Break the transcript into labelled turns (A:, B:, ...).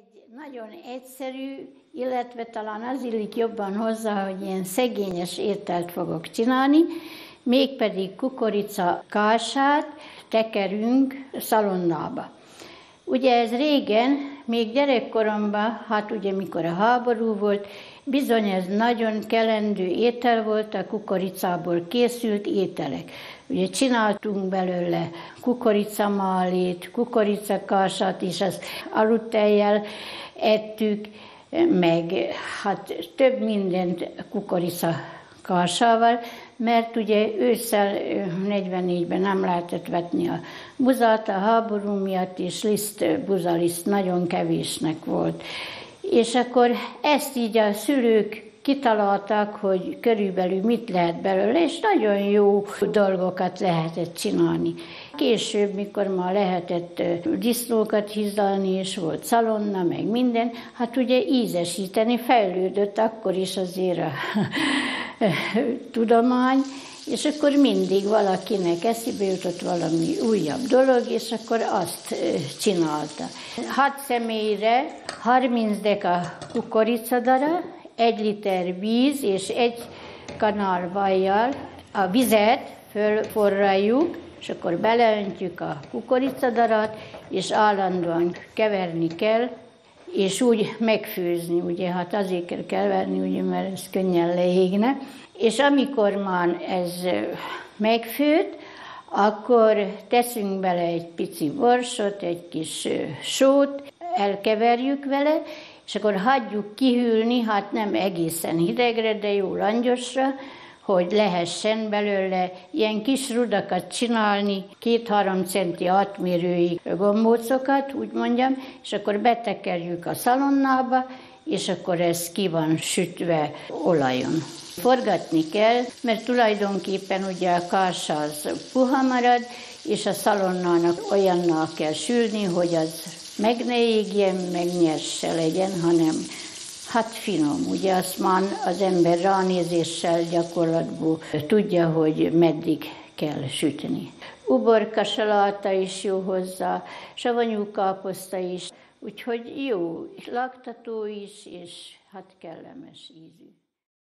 A: Nagyon egyszerű, illetve talán az illik jobban hozzá, hogy ilyen szegényes ételt fogok csinálni, mégpedig kukorica kását tekerünk szalonnába. Ugye ez régen, még gyerekkoromban, hát ugye mikor a háború volt, bizony ez nagyon kelendő étel volt, a kukoricából készült ételek. Ugye csináltunk belőle kukoricamálét, kukoricakását is, azt aludtejjel ettük, meg hát több mindent kukoricakásával, mert ugye ősszel 44-ben nem lehetett vetni a buzát a háború miatt, és buzaliszt nagyon kevésnek volt. És akkor ezt így a szülők kitalálták, hogy körülbelül mit lehet belőle, és nagyon jó dolgokat lehetett csinálni. Később, mikor már lehetett disznókat hízlalni, és volt szalonna, meg minden, hát ugye ízesíteni fejlődött akkor is azért a tudomány, és akkor mindig valakinek eszébe jutott valami újabb dolog, és akkor azt csinálta. 6 személyre 30 deka kukoricadara, 1 liter víz és 1 kanál vajjal a vizet fölforraljuk, és akkor beleöntjük a kukoricadarat, és állandóan keverni kell, és úgy megfőzni, ugye, hát azért kell keverni, ugye, mert ez könnyen leégne. És amikor már ez megfőtt, akkor teszünk bele egy pici borsot, egy kis sót, elkeverjük vele, és akkor hagyjuk kihűlni, hát nem egészen hidegre, de jó langyosra, hogy lehessen belőle ilyen kis rudakat csinálni, 2-3 centi átmérőjű gombócokat, úgy mondjam, és akkor betekerjük a szalonnába, és akkor ez ki van sütve olajon. Forgatni kell, mert tulajdonképpen ugye a kás az puha marad, és a szalonnának olyannal kell sülni, hogy az meg ne égjen, meg nyers se legyen, hanem hát finom. Ugye azt már az ember ránézéssel gyakorlatból tudja, hogy meddig kell sütni. Uborka saláta is jó hozzá, savanyú káposzta is, úgyhogy jó, laktató is, és hát kellemes ízű.